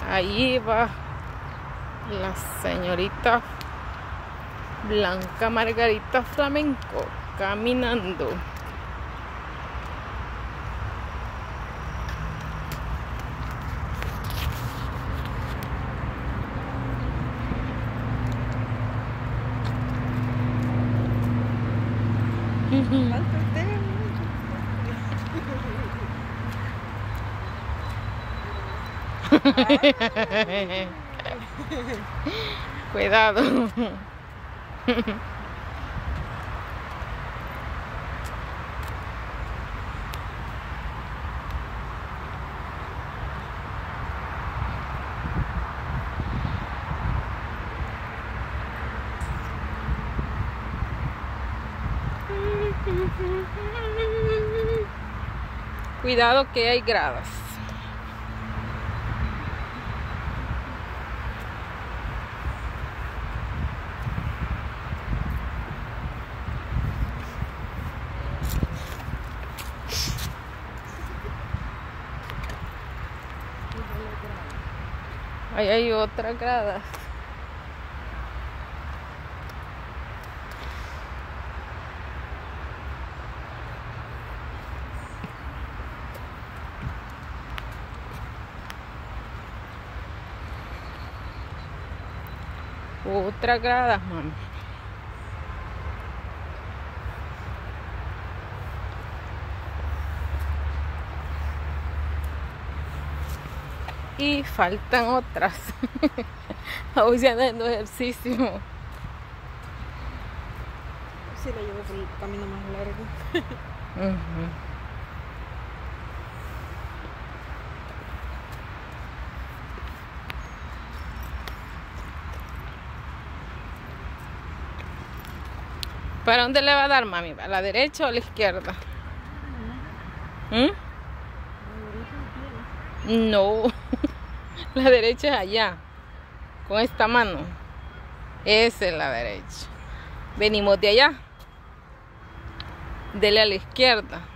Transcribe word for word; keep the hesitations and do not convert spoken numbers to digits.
Ahí va la señorita Blanca Margarita Flamenco caminando. Cuidado. Cuidado que hay gradas. Ahí hay otra grada. Otra grada, mami. Y faltan otras. Hoy se anda haciendo ejercicio. Sí, la llevo por el camino más largo. Uh-huh. ¿Para dónde le va a dar, mami? ¿A la derecha o a la izquierda? ¿Mm? No, la derecha es allá, con esta mano. Esa es la derecha. Venimos de allá. Dele a la izquierda.